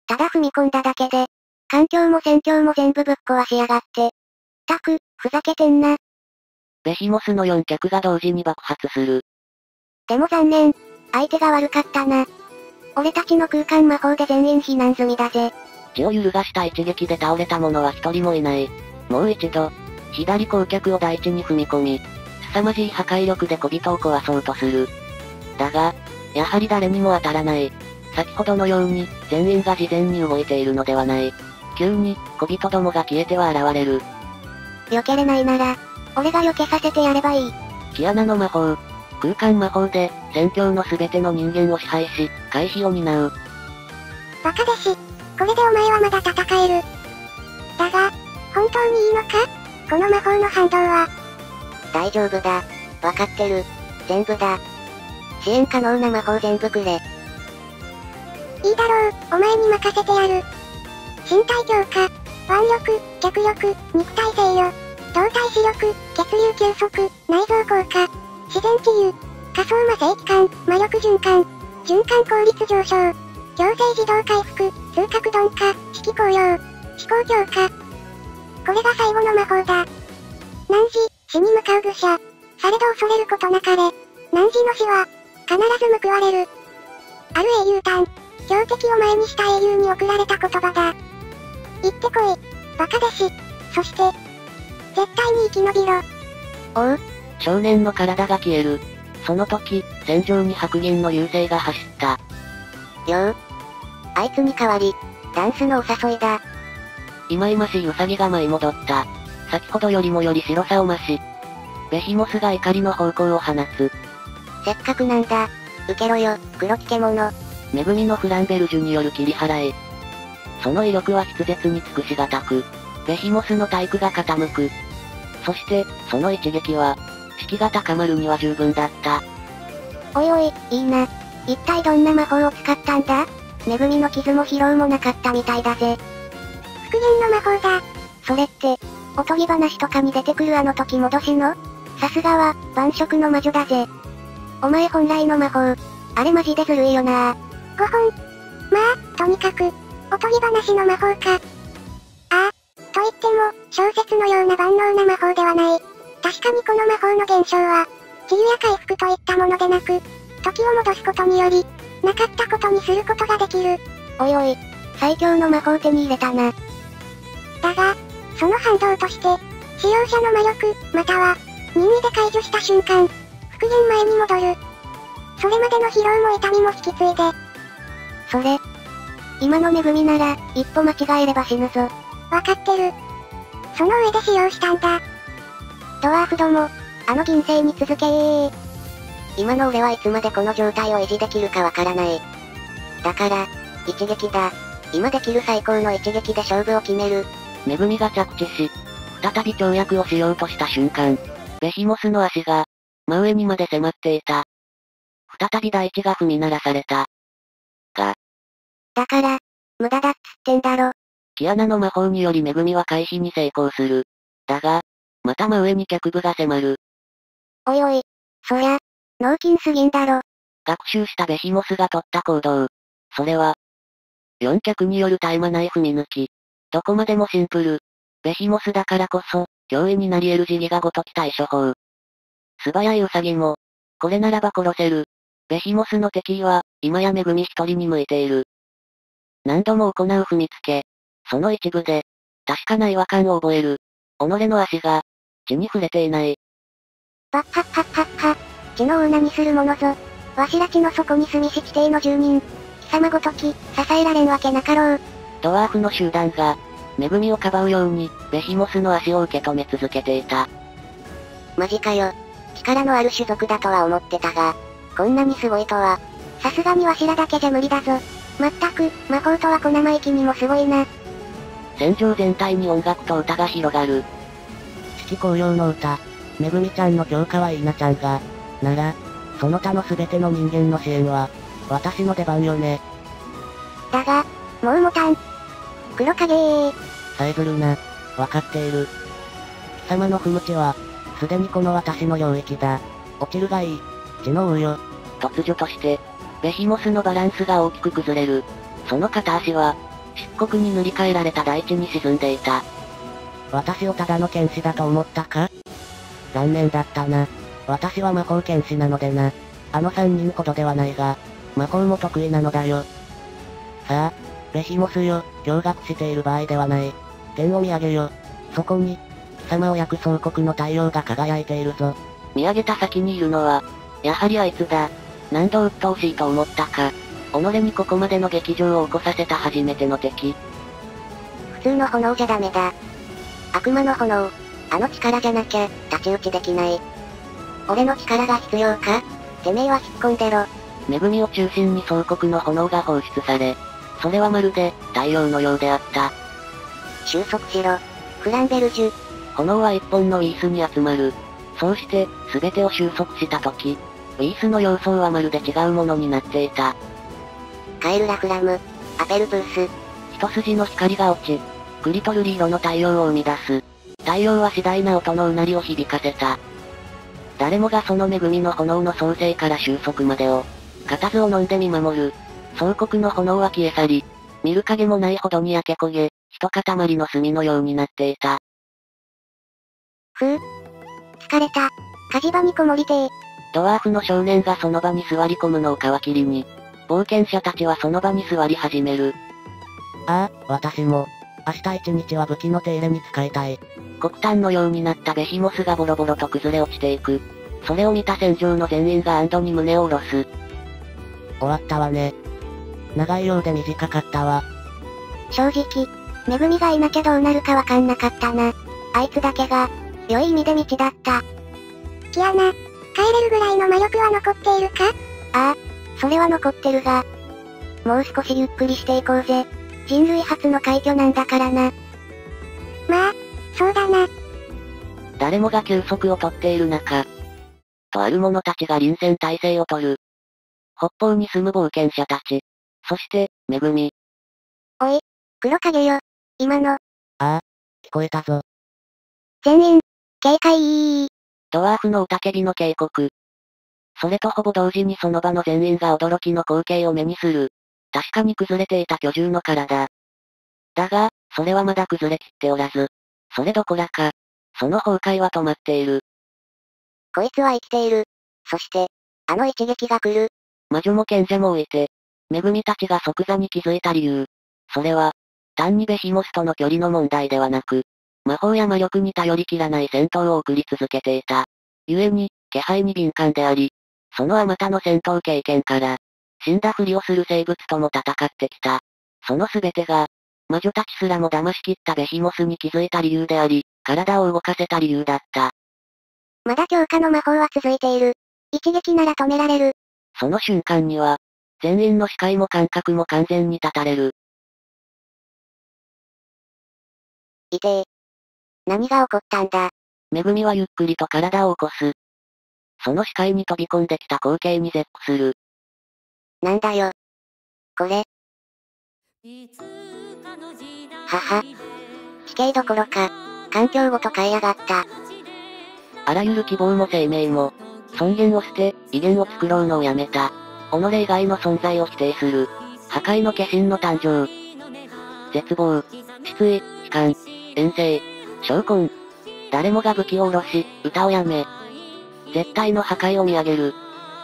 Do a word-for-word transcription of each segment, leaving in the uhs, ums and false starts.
ただ踏み込んだだけで、環境も戦況も全部ぶっ壊しやがって。ったく、ふざけてんな。 ベヒモスのよん脚が同時に爆発する。 でも残念。相手が悪かったな。俺たちの空間魔法で全員避難済みだぜ。 血を揺るがした一撃で倒れた者は一人もいない。もう一度、左後脚を大地に踏み込み、凄まじい破壊力で小人を壊そうとする。だが、やはり誰にも当たらない。先ほどのように、全員が事前に動いているのではない。急に、小人どもが消えては現れる。 避けれないなら、俺が避けさせてやればいい。 キアナの魔法。空間魔法で、戦況のすべての人間を支配し、回避を担う。 バカ弟子。これでお前はまだ戦える。だが、本当にいいのか？この魔法の反動は。大丈夫だ。わかってる。全部だ。支援可能な魔法全部くれ。いいだろう、お前に任せてやる。身体強化、腕力、脚力、肉体制御、動体視力、血流急速、内臓効果、自然治癒、仮想魔性器官、魔力循環、循環効率上昇、強制自動回復、通覚鈍化、色紅葉、思考強化。これが最後の魔法だ。汝、死に向かう愚者。されど恐れることなかれ。汝の死は、必ず報われる。ある英雄譚。標的を前にした英雄に送られた言葉だ。行ってこい、バカ弟子。そして、絶対に生き延びろ。 おう。少年の体が消える。その時、戦場に白銀の優勢が走った。 よう。あいつに代わり、ダンスのお誘いだ。 忌々しいウサギが舞い戻った。先ほどよりもより白さを増し、ベヒモスが怒りの方向を放つ。 せっかくなんだ。受けろよ、黒き獣。 恵みのフランベルジュによる切り払い。その威力は筆舌に尽くしがたく、ベヒモスの体育が傾く。そして、その一撃は、士気が高まるには十分だった。 おいおい、いいな。一体どんな魔法を使ったんだ？恵みの傷も疲労もなかったみたいだぜ。復元の魔法だ。それって、おとぎ話とかに出てくるあの時戻しの？さすがは、晩色の魔女だぜ。お前本来の魔法、あれマジでずるいよな。ごほん。まあ、とにかく、おとぎ話の魔法か。ああ、と言っても、小説のような万能な魔法ではない。確かにこの魔法の現象は、治癒や回復といったものでなく、時を戻すことにより、なかったことにすることができる。おいおい、最強の魔法を手に入れたな。だが、その反動として、使用者の魔力、または、任意で解除した瞬間、復元前に戻る。それまでの疲労も痛みも引き継いで。それ、今の恵みなら、一歩間違えれば死ぬぞ。わかってる。その上で使用したんだ。ドワーフども、あの銀星に続けー。今の俺はいつまでこの状態を維持できるかわからない。だから、一撃だ。今できる最高の一撃で勝負を決める。 恵みが着地し、再び跳躍をしようとした瞬間、ベヒモスの足が、真上にまで迫っていた。再び大地が踏み鳴らされた。が。 だから、無駄だっつってんだろ。 キアナの魔法により恵みは回避に成功する。だが、また真上に脚部が迫る。 おいおい、そりゃ、脳筋すぎんだろ。 学習したベヒモスが取った行動。それは、四脚による絶え間ない踏み抜き。どこまでもシンプル。ベヒモスだからこそ、脅威になり得る時期がごとき対処法。素早いウサギも、これならば殺せる。ベヒモスの敵意は、今や恵み一人に向いている。何度も行う踏みつけ。その一部で、確かな違和感を覚える。己の足が、地に触れていない。 バッハッハッハッハ。地の王何するものぞ。わしら地の底に住みし地底の住人。貴様ごとき、支えられんわけなかろう。 ドワーフの集団が、恵みをかばうように、ベヒモスの足を受け止め続けていた。 マジかよ。力のある種族だとは思ってたが、こんなにすごいとは。さすがにわしらだけじゃ無理だぞ。まったく、魔法とは小生意気にもすごいな。 戦場全体に音楽と歌が広がる。四季紅葉の歌。めぐみちゃんの評価はいいなちゃんが。なら、その他のすべての人間の支援は、私の出番よね。 だが、もうもたん。黒影ー。 さえずるな。わかっている。貴様の不無知は、すでにこの私の領域だ。落ちるがいい。地の王よ。突如として、ベヒモスのバランスが大きく崩れる。その片足は、 漆黒に塗り替えられた大地に沈んでいた。 私をただの剣士だと思ったか？残念だったな。私は魔法剣士なのでな。あの三人ほどではないが、魔法も得意なのだよ。さあ、ベヒモスよ、驚愕している場合ではない。天を見上げよ。そこに、貴様を焼く総国の太陽が輝いているぞ。 見上げた先にいるのは、やはりあいつだ。何度鬱陶しいと思ったか。己にここまでの劇場を起こさせた初めての敵。 普通の炎じゃダメだ。悪魔の炎。あの力じゃなきゃ、太刀打ちできない。俺の力が必要か？てめえは引っ込んでろ。 恵みを中心に総国の炎が放出され、それはまるで、太陽のようであった。 収束しろ。フランベルジュ。 炎は一本のウィースに集まる。そうして、すべてを収束したとき、ウィースの様相はまるで違うものになっていた。 カエルラフラム、アペルプース。 一筋の光が落ち、グリトルリ色の太陽を生み出す。太陽は次第な音のうなりを響かせた。誰もがその恵みの炎の創生から収束までを、固唾を飲んで見守る。総国の炎は消え去り、見る影もないほどに焼け焦げ、一塊の炭のようになっていた。 ふう。疲れた。火事場にこもりてー。 ドワーフの少年がその場に座り込むのを皮切りに、冒険者たちはその場に座り始める。 ああ、私も。明日一日は武器の手入れに使いたい。 黒炭のようになったベヒモスがボロボロと崩れ落ちていく。それを見た戦場の全員が安堵に胸を下ろす。 終わったわね。長いようで短かったわ。 正直、恵みがいなきゃどうなるかわかんなかったな。あいつだけが、良い意味で道だった。キアナ、帰れるぐらいの魔力は残っているか？ああ、それは残ってるが。もう少しゆっくりしていこうぜ。人類初の快挙なんだからな。まあ、そうだな。 誰もが休息をとっている中、とある者たちが臨戦態勢を取る。北方に住む冒険者たち。そして、恵み。 おい、黒影よ。今の。 ああ、聞こえたぞ。 全員、警戒。 ドワーフの雄たけびの警告。それとほぼ同時にその場の全員が驚きの光景を目にする。確かに崩れていた巨獣の体。だが、それはまだ崩れきっておらず。それどころか、その崩壊は止まっている。 こいつは生きている。そして、あの一撃が来る。 魔女も賢者も置いて、恵みたちが即座に気づいた理由。それは、単にベヒモスとの距離の問題ではなく、魔法や魔力に頼りきらない戦闘を送り続けていた。故に、気配に敏感であり、そのあまたの戦闘経験から、死んだふりをする生物とも戦ってきた。そのすべてが、魔女たちすらも騙しきったベヒモスに気づいた理由であり、体を動かせた理由だった。 まだ強化の魔法は続いている。一撃なら止められる。 その瞬間には、全員の視界も感覚も完全に断たれる。 いてえ。何が起こったんだ。 恵みはゆっくりと体を起こす。その視界に飛び込んできた光景に絶句する。 なんだよ。これ。はは。地形どころか、環境ごと変えやがった。 あらゆる希望も生命も、尊厳を捨て、威厳を作ろうのをやめた。己以外の存在を否定する。破壊の化身の誕生。絶望、失意、悲観、遠征、昇魂。誰もが武器を下ろし、歌をやめ、絶対の破壊を見上げる。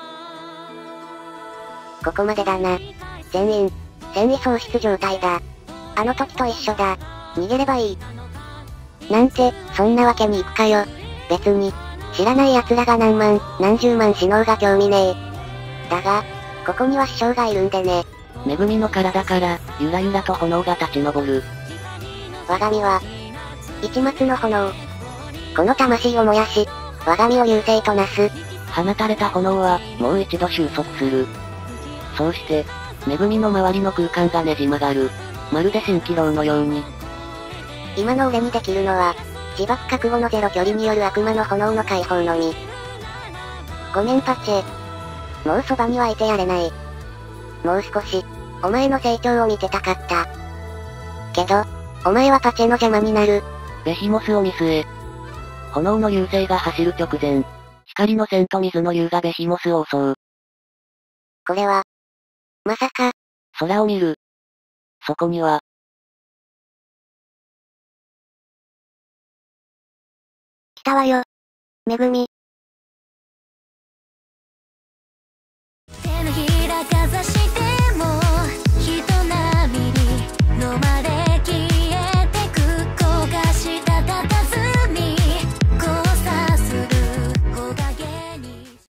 ここまでだな。全員、戦意喪失状態だ。あの時と一緒だ。逃げればいい。なんて、そんなわけにいくかよ。別に、知らない奴らが何万、何十万死のうが興味ねえ。だが、ここには師匠がいるんでね。 恵みの体から、ゆらゆらと炎が立ち上る。 我が身は、一末の炎。この魂を燃やし、我が身を優勢となす。 放たれた炎は、もう一度収束する。そうして、恵みの周りの空間がねじ曲がる。まるで蜃気楼のように。 今の俺にできるのは、自爆覚悟のゼロ距離による悪魔の炎の解放のみ。ごめんパチェ。もうそばにはいてやれない。もう少し、お前の成長を見てたかった。けど、お前はパチェの邪魔になる。 ベヒモスを見据え。炎の流星が走る直前、光の線と水の竜がベヒモスを襲う。 これは、まさか、 空を見る。そこには、 たわよ。めぐみ。 手のひらかざし